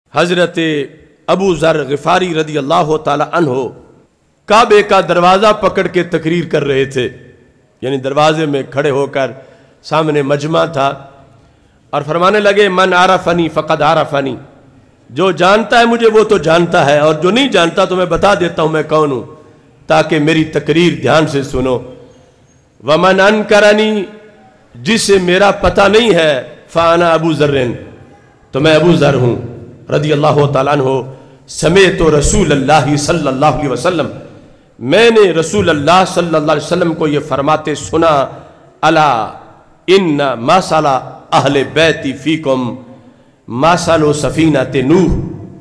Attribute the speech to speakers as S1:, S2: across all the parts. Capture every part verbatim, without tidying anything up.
S1: حضرت ابو ذر غفاری رضی اللہ تعالی عنہ کعبے کا دروازہ پکڑ کے تقریر کر رہے تھے، یعنی دروازے میں کھڑے ہو کر سامنے مجمع تھا، اور فرمانے لگے من عرفنی فقد عرفنی، جو جانتا ہے مجھے وہ تو جانتا ہے، اور جو نہیں جانتا تو میں بتا دیتا ہوں میں کون ہوں، تاکہ میری تقریر دھیان سے سنو۔ ومن انکرنی، جسے میرا پتہ نہیں ہے، فانا ابو ذر، تو میں ابو ذر ہوں رضی اللہ تعالیٰ عنہ۔ سمیت رسول اللہ صلی اللہ علیہ وسلم، میں نے رسول اللہ صلی اللہ علیہ وسلم کو یہ فرماتے سنا، الا ان مثل اہل بیتی فیکم مثل سفینۃ نوح،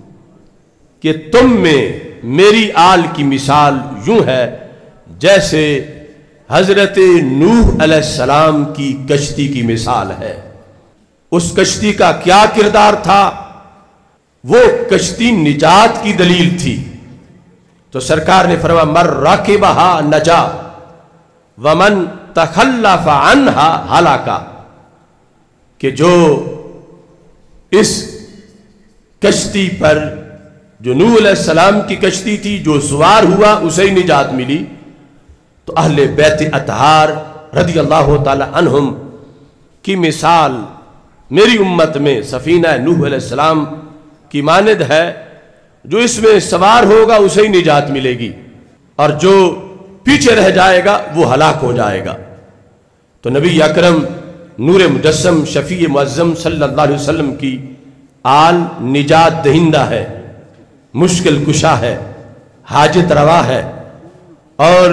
S1: کہ تم میں میری آل کی مثال یوں ہے جیسے حضرت نوح علیہ السلام کی کشتی کی مثال ہے۔ اس کشتی کا کیا کردار تھا؟ وہ کشتی نجات کی دلیل تھی، تو سرکار نے فرمایا من راکبہا نجا ومن تخلف عنہا ہلاکا، کہ جو اس کشتی پر، جو نوح علیہ السلام کی کشتی تھی، جو سوار ہوا اسے ہی نجات ملی۔ تو اہل بیت اطہار رضی اللہ تعالی عنہم کی مثال میری امت میں سفینہ نوح علیہ السلام کی مانند ہے، جو اس میں سوار ہوگا اسے ہی نجات ملے گی، اور جو پیچھے رہ جائے گا وہ ہلاک ہو جائے گا۔ تو نبی اکرم نور مجسم شفیع معظم صلی اللہ علیہ وسلم کی آل نجات دہندہ ہے، مشکل کشا ہے، حاجت روا ہے، اور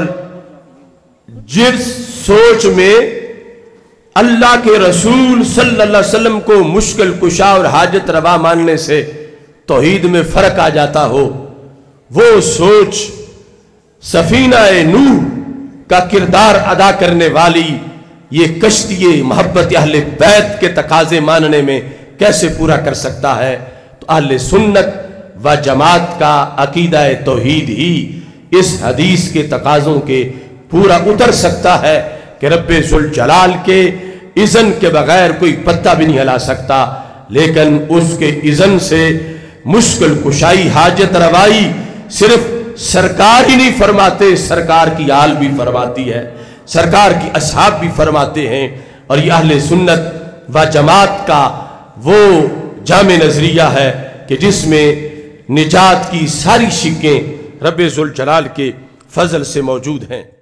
S1: جس سوچ میں اللہ کے رسول صلی اللہ علیہ وسلم کو مشکل کشا اور حاجت روا ماننے سے توحید میں فرق آ جاتا ہو، وہ سوچ سفینہ نوح کا کردار ادا کرنے والی یہ کشتی محبت اہل بیت کے تقاضے ماننے میں کیسے پورا کر سکتا ہے؟ تو اہل سنت و جماعت کا عقیدہ توحید ہی اس حدیث کے تقاضوں کے پورا اتر سکتا ہے کہ رب ذوالجلال کے اذن کے بغیر کوئی پتہ بھی نہیں ہلا سکتا، لیکن اس کے اذن سے مشکل کشائی حاجت روائی صرف سرکار ہی نہیں فرماتے، سرکار کی آل بھی فرماتی ہے، سرکار کی اصحاب بھی فرماتے ہیں، اور یہ اہل سنت و جماعت کا وہ جامع نظریہ ہے کہ جس میں نجات کی ساری شکیں رب ذوالجلال کے فضل سے موجود ہیں۔